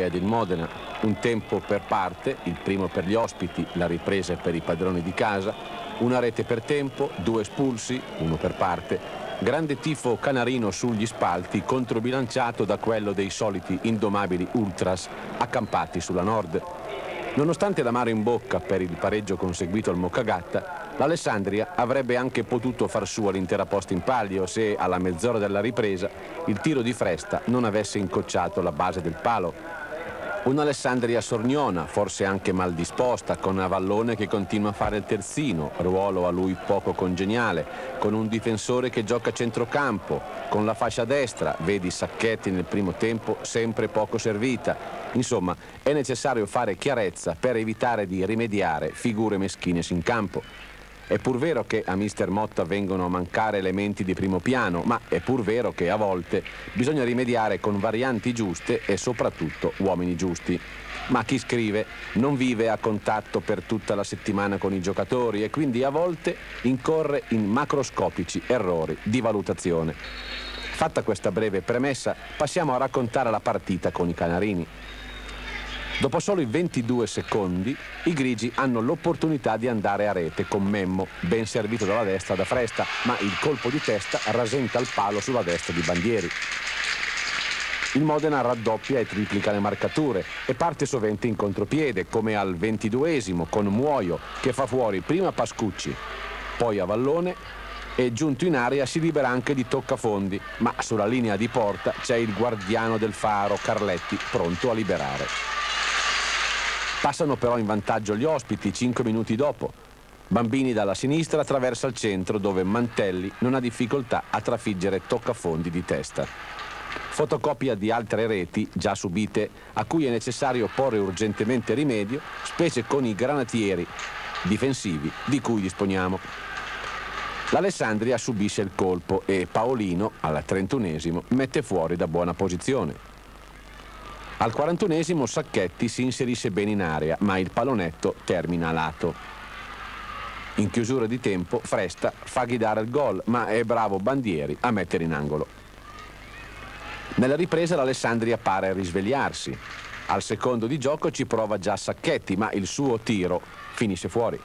ed il Modena. Un tempo per parte, il primo per gli ospiti, la ripresa per i padroni di casa, una rete per tempo, 2 espulsi, uno per parte, grande tifo canarino sugli spalti controbilanciato da quello dei soliti indomabili ultras accampati sulla nord. Nonostante l'amaro in bocca per il pareggio conseguito al Moccagatta, l'Alessandria avrebbe anche potuto far sua l'intera posta in palio se alla mezz'ora della ripresa il tiro di Fresta non avesse incocciato la base del palo. Un'Alessandria sorniona, forse anche mal disposta, con Avallone che continua a fare il terzino, ruolo a lui poco congeniale, con un difensore che gioca a centrocampo, con la fascia destra, vedi Sacchetti nel primo tempo, sempre poco servita. Insomma, è necessario fare chiarezza per evitare di rimediare figure meschine in campo. È pur vero che a mister Motta vengono a mancare elementi di primo piano, ma è pur vero che a volte bisogna rimediare con varianti giuste e soprattutto uomini giusti. Ma chi scrive non vive a contatto per tutta la settimana con i giocatori e quindi a volte incorre in macroscopici errori di valutazione. Fatta questa breve premessa, passiamo a raccontare la partita con i canarini. Dopo solo i 22 secondi, i grigi hanno l'opportunità di andare a rete con Memmo, ben servito dalla destra da Fresta, ma il colpo di testa rasenta il palo sulla destra di Bandieri. Il Modena raddoppia e triplica le marcature e parte sovente in contropiede, come al 22esimo con Muoio che fa fuori prima Pascucci, poi Avallone e giunto in area si libera anche di toccafondi, ma sulla linea di porta c'è il guardiano del faro Carletti pronto a liberare. Passano però in vantaggio gli ospiti 5 minuti dopo. Bambini dalla sinistra attraversa il centro dove Mantelli non ha difficoltà a trafiggere toccafondi di testa. Fotocopia di altre reti già subite a cui è necessario porre urgentemente rimedio, specie con i granatieri difensivi di cui disponiamo. L'Alessandria subisce il colpo e Paolino, al 31esimo, mette fuori da buona posizione. Al 41esimo Sacchetti si inserisce bene in area, ma il pallonetto termina a lato. In chiusura di tempo Fresta fa ghidare il gol, ma è bravo Bandieri a mettere in angolo. Nella ripresa l'Alessandria pare risvegliarsi. Al secondo di gioco ci prova già Sacchetti, ma il suo tiro finisce fuori.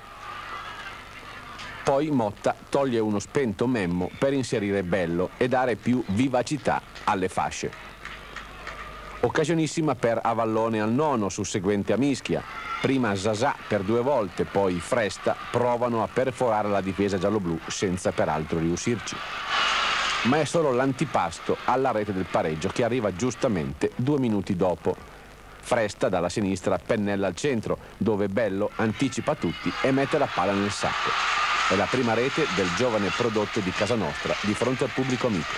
Poi Motta toglie uno spento Memmo per inserire Bello e dare più vivacità alle fasce. Occasionissima per Avallone al 9 susseguente a mischia. Prima Zasà per 2 volte, poi Fresta provano a perforare la difesa gialloblu senza peraltro riuscirci. Ma è solo l'antipasto alla rete del pareggio che arriva giustamente 2 minuti dopo. Fresta dalla sinistra pennella al centro, dove Bello anticipa tutti e mette la palla nel sacco. È la prima rete del giovane prodotto di casa nostra di fronte al pubblico amico.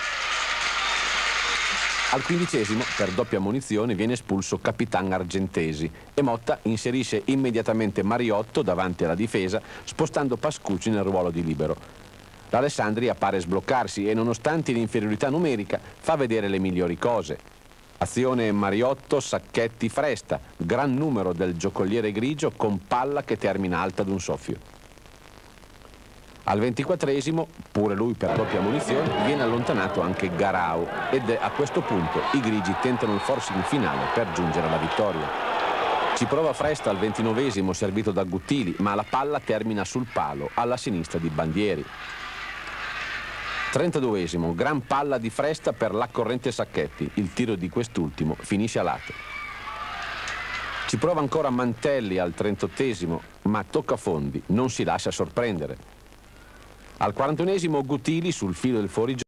Al 15esimo, per doppia ammonizione, viene espulso Capitan Argentesi e Motta inserisce immediatamente Mariotto davanti alla difesa, spostando Pascucci nel ruolo di libero. L'Alessandria pare sbloccarsi e, nonostante l'inferiorità numerica, fa vedere le migliori cose. Azione Mariotto, Sacchetti, Fresta, gran numero del giocoliere grigio con palla che termina alta ad un soffio. Al 24esimo, pure lui per doppia ammonizione, viene allontanato anche Garau ed a questo punto i grigi tentano il forcing finale per giungere alla vittoria. Ci prova Fresta al 29esimo servito da Guttili, ma la palla termina sul palo alla sinistra di Bandieri. 32esimo, gran palla di Fresta per l'accorrente Sacchetti, il tiro di quest'ultimo finisce a lato. Ci prova ancora Mantelli al 38esimo, ma tocca fondi, non si lascia sorprendere. Al 41esimo Guttili sul filo del fuorigioco